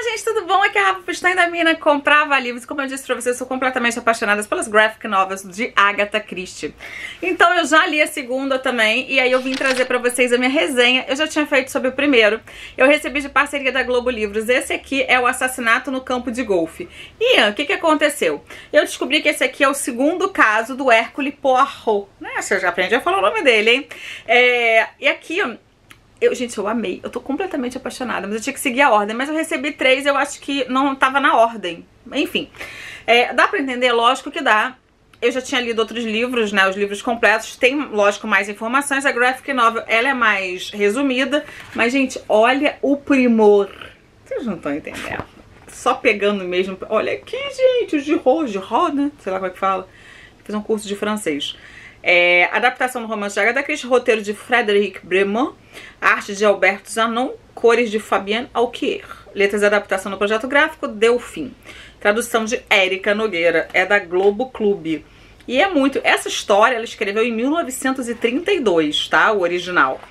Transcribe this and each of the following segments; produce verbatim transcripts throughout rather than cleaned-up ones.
gente, tudo bom? Aqui é a Rafa Pestana da Mina Comprava Livros. Como eu disse pra vocês, eu sou completamente apaixonada pelas graphic novels de Agatha Christie. Então eu já li a segunda também, e aí eu vim trazer pra vocês a minha resenha. Eu já tinha feito sobre o primeiro. Eu recebi de parceria da Globo Livros. Esse aqui é O Assassinato no Campo de Golfe. E o que que aconteceu? Eu descobri que esse aqui é o segundo caso do Hercule Poirot, né? Você já aprende a falar o nome dele, hein? É... E aqui, ó, Eu, gente, eu amei. Eu tô completamente apaixonada, mas eu tinha que seguir a ordem. Mas eu recebi três, eu acho que não tava na ordem. Enfim, é, dá pra entender? Lógico que dá. Eu já tinha lido outros livros, né, os livros completos. Tem, lógico, mais informações. A graphic novel, ela é mais resumida. Mas, gente, olha o primor. Vocês não estão entendendo. Só pegando mesmo. Olha aqui, gente, o Giraud, Giraud, né? Sei lá como é que fala. Fiz um curso de francês. É, adaptação do romance de Agatha Christie, roteiro de Frédéric Bremont, arte de Alberto Zanon, cores de Fabienne Alquier, letras de adaptação no projeto gráfico Delfim, tradução de Érica Nogueira, é da Globo Clube. E é muito, essa história ela escreveu em mil novecentos e trinta e dois, tá? O original.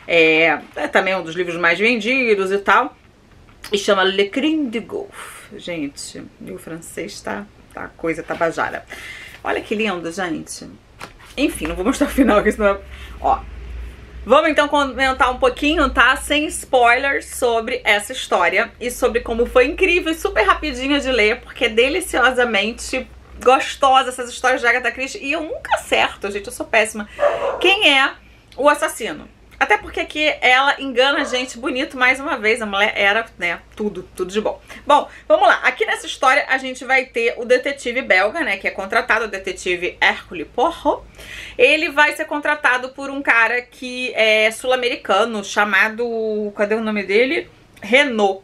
É, é também um dos livros mais vendidos e tal, e chama Le Crime de Golfe. Gente, o francês tá, tá coisa tabajara. Olha que lindo, gente. Enfim, não vou mostrar o final aqui, senão... Ó, vamos então comentar um pouquinho, tá? Sem spoilers sobre essa história e sobre como foi incrível e super rapidinho de ler, porque é deliciosamente gostosa essas histórias de Agatha Christie. E eu nunca acerto, gente, eu sou péssima. Quem é o assassino? Até porque aqui ela engana a gente bonito mais uma vez. A mulher era, né, tudo, tudo de bom. Bom, vamos lá. Aqui nessa história a gente vai ter o detetive belga, né, que é contratado, o detetive Hercule Poirot. Ele vai ser contratado por um cara que é sul-americano, chamado... Cadê o nome dele? Renaud.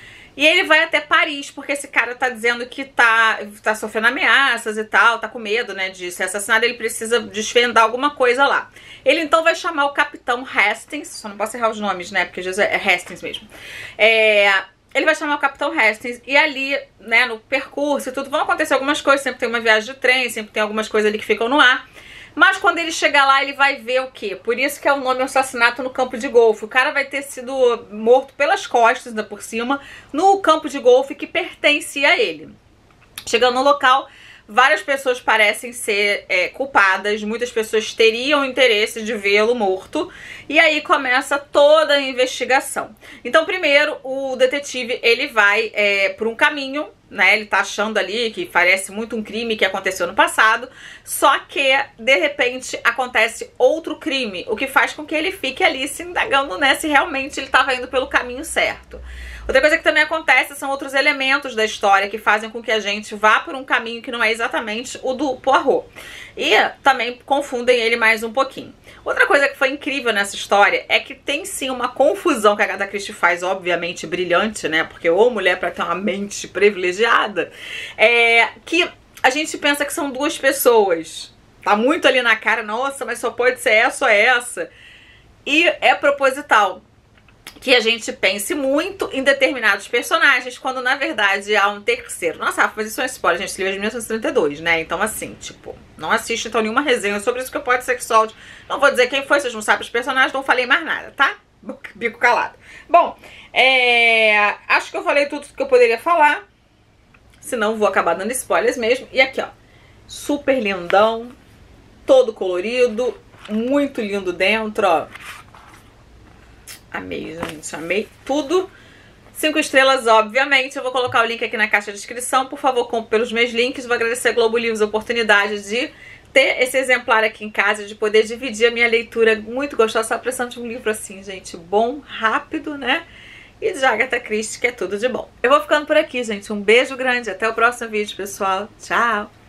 E ele vai até Paris, porque esse cara tá dizendo que tá, tá sofrendo ameaças e tal, tá com medo, né, de ser assassinado, ele precisa desvendar alguma coisa lá. Ele então vai chamar o capitão Hastings, só não posso errar os nomes, né, porque Jesus é Hastings mesmo. É... Ele vai chamar o capitão Hastings e ali, né, no percurso e tudo, vão acontecer algumas coisas, sempre tem uma viagem de trem, sempre tem algumas coisas ali que ficam no ar. Mas quando ele chegar lá, ele vai ver o quê? Por isso que é o nome Assassinato no Campo de Golfe. O cara vai ter sido morto pelas costas, ainda por cima, no campo de golfe que pertencia a ele. Chegando no local, várias pessoas parecem ser é, culpadas, muitas pessoas teriam interesse de vê-lo morto, e aí começa toda a investigação. Então, primeiro, o detetive, ele vai é, por um caminho, né, ele tá achando ali que parece muito um crime que aconteceu no passado, só que, de repente, acontece outro crime, o que faz com que ele fique ali se indagando, né, se realmente ele estava indo pelo caminho certo. Outra coisa que também acontece são outros elementos da história que fazem com que a gente vá por um caminho que não é exatamente o do Poirot. E também confundem ele mais um pouquinho. Outra coisa que foi incrível nessa história é que tem sim uma confusão que a Agatha Christie faz, obviamente brilhante, né? Porque ou mulher pra ter uma mente privilegiada, é que a gente pensa que são duas pessoas. Tá muito ali na cara, nossa, mas só pode ser essa ou essa. E é proposital que a gente pense muito em determinados personagens, quando na verdade há um terceiro. Nossa, Rafa, mas isso é um spoiler, gente, esse livro é de mil novecentos e trinta e dois, né? Então assim, tipo, não assiste então nenhuma resenha sobre isso, que pode ser que solte. Não vou dizer quem foi, vocês não sabem os personagens, não falei mais nada, tá? Bico calado. Bom, é... acho que eu falei tudo que eu poderia falar, senão vou acabar dando spoilers mesmo. E aqui, ó, super lindão, todo colorido, muito lindo dentro, ó. Amei, gente, amei tudo. Cinco estrelas, obviamente. Eu vou colocar o link aqui na caixa de descrição. Por favor, compre pelos meus links. Vou agradecer a Globo Livros a oportunidade de ter esse exemplar aqui em casa, de poder dividir a minha leitura muito gostosa. Só precisando de um livro assim, gente, bom, rápido, né? E de Agatha Christie, que é tudo de bom. Eu vou ficando por aqui, gente. Um beijo grande. Até o próximo vídeo, pessoal. Tchau!